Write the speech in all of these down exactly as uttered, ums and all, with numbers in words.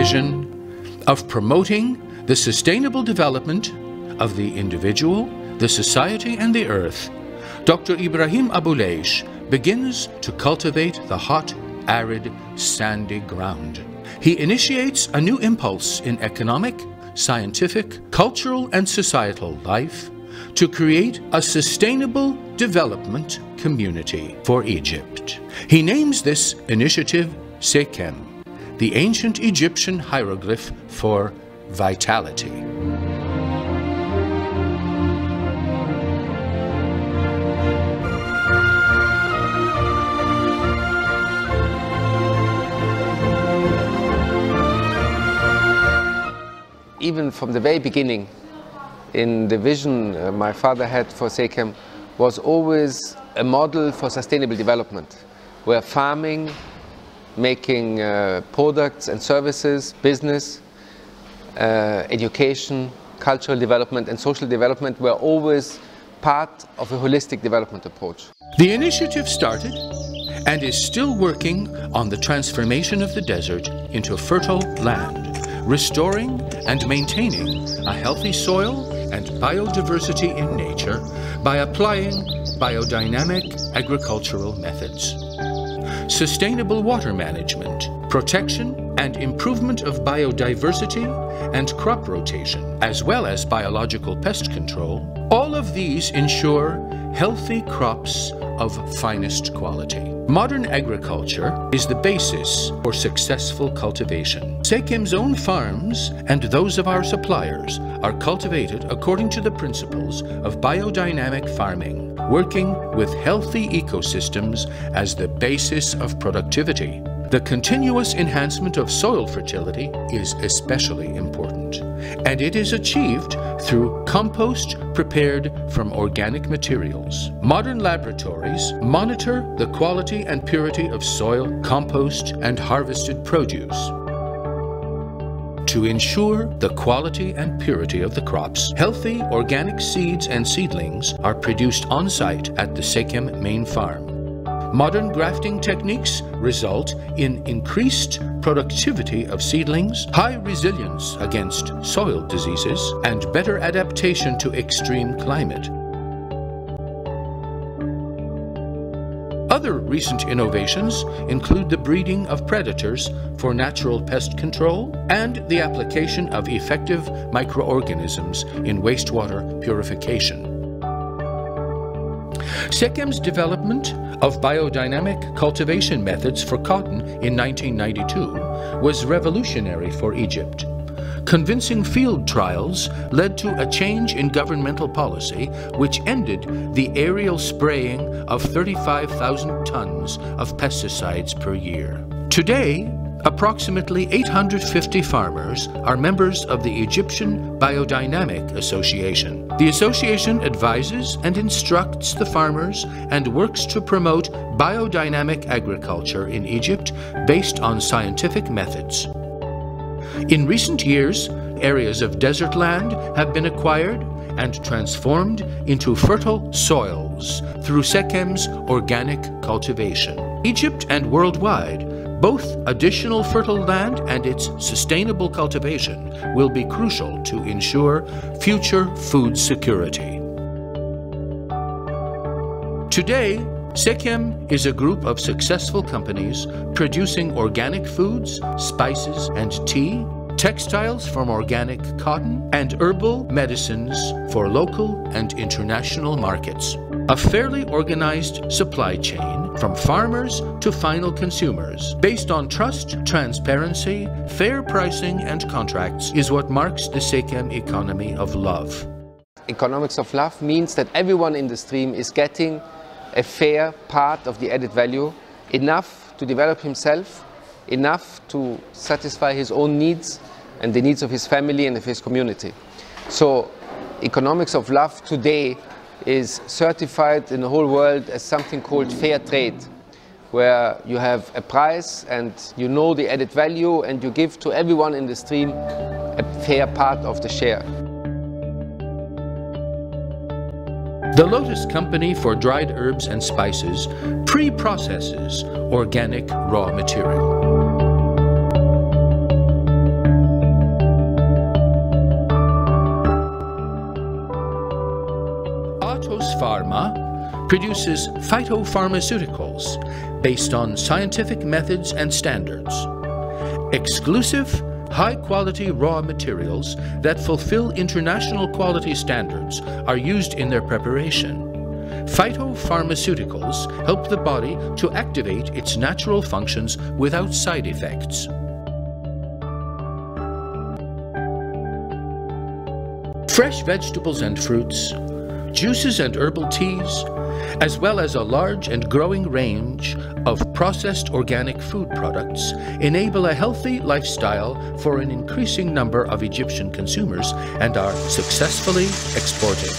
vision of promoting the sustainable development of the individual, the society, and the earth, Doctor Ibrahim Abuleish begins to cultivate the hot, arid, sandy ground. He initiates a new impulse in economic, scientific, cultural, and societal life to create a sustainable development community for Egypt. He names this initiative Sekem, the ancient Egyptian hieroglyph for vitality. Even from the very beginning, in the vision uh, my father had for Sekem, was always a model for sustainable development, where farming, making uh, products and services, business, uh, education, cultural development and social development were always part of a holistic development approach. The initiative started and is still working on the transformation of the desert into fertile land, restoring and maintaining a healthy soil and biodiversity in nature by applying biodynamic agricultural methods. Sustainable water management, protection and improvement of biodiversity and crop rotation, as well as biological pest control, all of these ensure healthy crops of finest quality. Modern agriculture is the basis for successful cultivation. Sekem's own farms and those of our suppliers are cultivated according to the principles of biodynamic farming, working with healthy ecosystems as the basis of productivity. The continuous enhancement of soil fertility is especially important, and it is achieved through compost prepared from organic materials. Modern laboratories monitor the quality and purity of soil, compost, and harvested produce. To ensure the quality and purity of the crops, healthy organic seeds and seedlings are produced on-site at the Sekem main farm. Modern grafting techniques result in increased productivity of seedlings, high resilience against soil diseases, and better adaptation to extreme climate. Other recent innovations include the breeding of predators for natural pest control and the application of effective microorganisms in wastewater purification. Sekem's development of biodynamic cultivation methods for cotton in nineteen ninety-two was revolutionary for Egypt. Convincing field trials led to a change in governmental policy which ended the aerial spraying of thirty-five thousand tons of pesticides per year. Today, approximately eight hundred fifty farmers are members of the Egyptian Biodynamic Association. The association advises and instructs the farmers and works to promote biodynamic agriculture in Egypt based on scientific methods. In recent years, areas of desert land have been acquired and transformed into fertile soils through Sekem's organic cultivation. Egypt and worldwide, both additional fertile land and its sustainable cultivation will be crucial to ensure future food security. Today, Sekem is a group of successful companies producing organic foods, spices and tea, textiles from organic cotton, and herbal medicines for local and international markets. A fairly organized supply chain from farmers to final consumers, based on trust, transparency, fair pricing, and contracts, is what marks the Sekem economy of love. Economics of love means that everyone in the stream is getting a fair part of the added value, enough to develop himself, enough to satisfy his own needs and the needs of his family and of his community. So economics of love today is certified in the whole world as something called fair trade, where you have a price and you know the added value and you give to everyone in the stream a fair part of the share. The Lotus Company for Dried Herbs and Spices pre-processes organic raw material. Pharma produces phytopharmaceuticals based on scientific methods and standards. Exclusive, high-quality raw materials that fulfill international quality standards are used in their preparation. Phytopharmaceuticals help the body to activate its natural functions without side effects. Fresh vegetables and fruits, juices and herbal teas, as well as a large and growing range of processed organic food products enable a healthy lifestyle for an increasing number of Egyptian consumers and are successfully exported.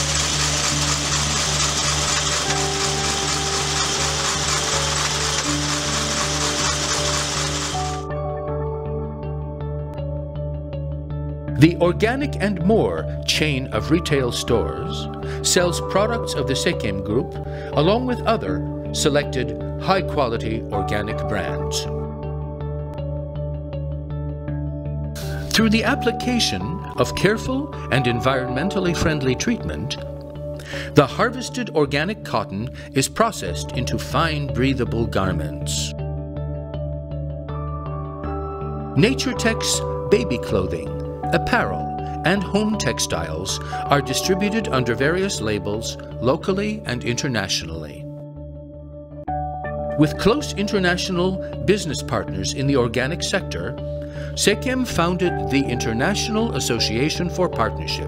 The Organic and More chain of retail stores sells products of the Sekem Group along with other selected high-quality organic brands. Through the application of careful and environmentally friendly treatment, the harvested organic cotton is processed into fine, breathable garments. Naturetek's baby clothing, apparel, and home textiles are distributed under various labels locally and internationally. With close international business partners in the organic sector, Sekem founded the International Association for Partnership.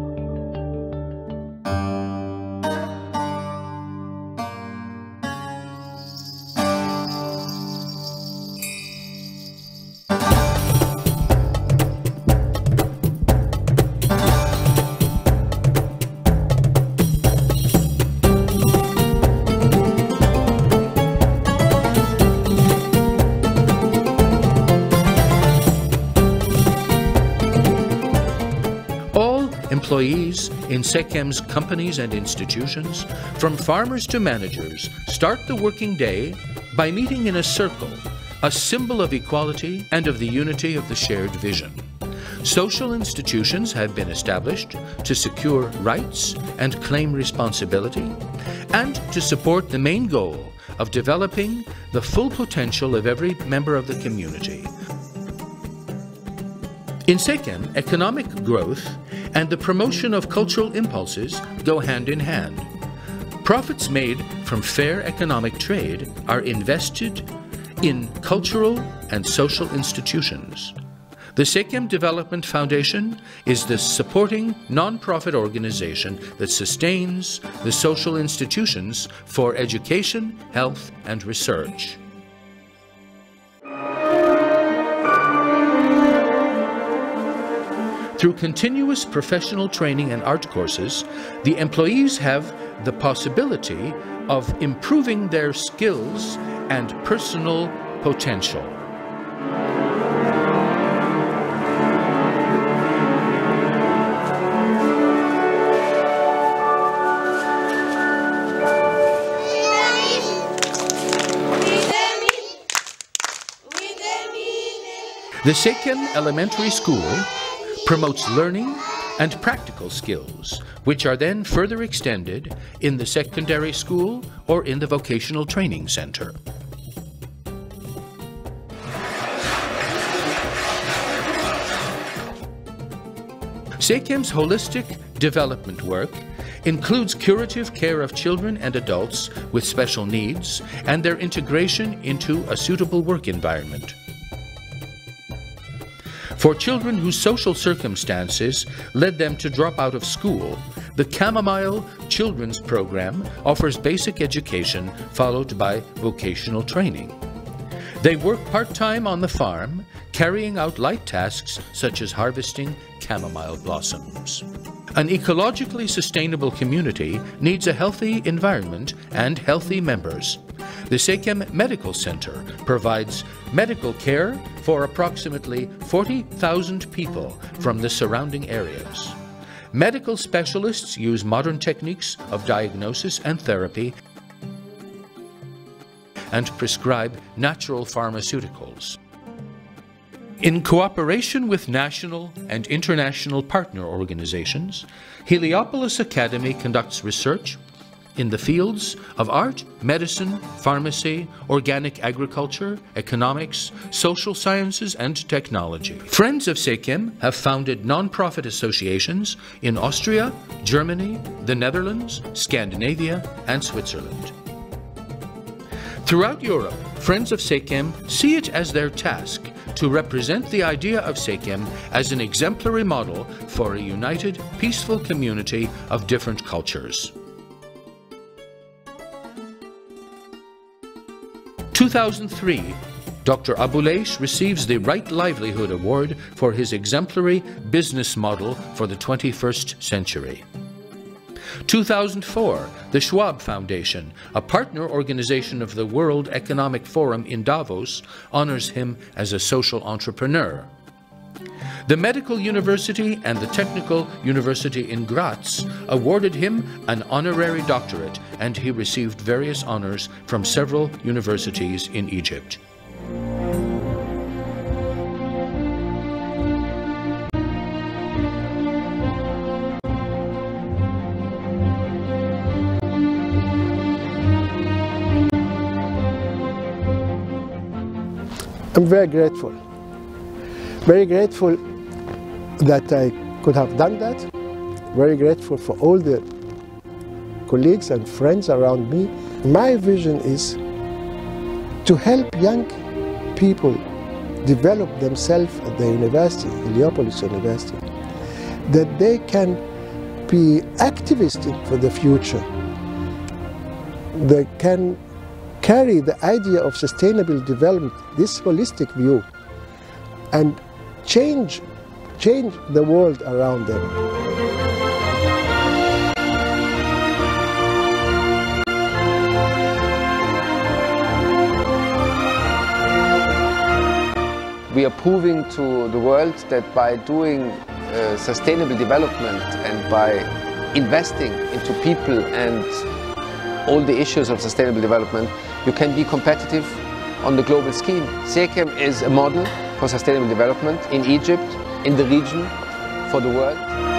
Employees in Sekem's companies and institutions, from farmers to managers, start the working day by meeting in a circle, a symbol of equality and of the unity of the shared vision. Social institutions have been established to secure rights and claim responsibility, and to support the main goal of developing the full potential of every member of the community. In Sekem, economic growth and the promotion of cultural impulses go hand in hand. Profits made from fair economic trade are invested in cultural and social institutions. The Sekem Development Foundation is the supporting non-profit organization that sustains the social institutions for education, health, and research. Through continuous professional training and art courses, the employees have the possibility of improving their skills and personal potential. The Sekem Elementary School promotes learning and practical skills, which are then further extended in the secondary school or in the vocational training center. Sekem's holistic development work includes curative care of children and adults with special needs and their integration into a suitable work environment. For children whose social circumstances led them to drop out of school, the Chamomile Children's Program offers basic education followed by vocational training. They work part-time on the farm, carrying out light tasks such as harvesting chamomile blossoms. An ecologically sustainable community needs a healthy environment and healthy members. The Sekem Medical Center provides medical care for approximately forty thousand people from the surrounding areas. Medical specialists use modern techniques of diagnosis and therapy and prescribe natural pharmaceuticals. In cooperation with national and international partner organizations, Heliopolis Academy conducts research, in the fields of art, medicine, pharmacy, organic agriculture, economics, social sciences, and technology. Friends of Sekim have founded non-profit associations in Austria, Germany, the Netherlands, Scandinavia, and Switzerland. Throughout Europe, Friends of Sekim see it as their task to represent the idea of Sekim as an exemplary model for a united, peaceful community of different cultures. two thousand three, Doctor Abouleish receives the Right Livelihood Award for his exemplary business model for the twenty-first century. two thousand four, the Schwab Foundation, a partner organization of the World Economic Forum in Davos, honors him as a social entrepreneur. The Medical University and the Technical University in Graz awarded him an honorary doctorate, and he received various honors from several universities in Egypt. I'm very grateful, very grateful that I could have done that, very grateful for all the colleagues and friends around me. My vision is to help young people develop themselves at the university, Heliopolis University, that they can be activists for the future. They can carry the idea of sustainable development, this holistic view, and change, change the world around them. We are proving to the world that by doing uh, sustainable development and by investing into people and all the issues of sustainable development, you can be competitive on the global scheme. Sekim is a model for sustainable development in Egypt, in the region, for the world.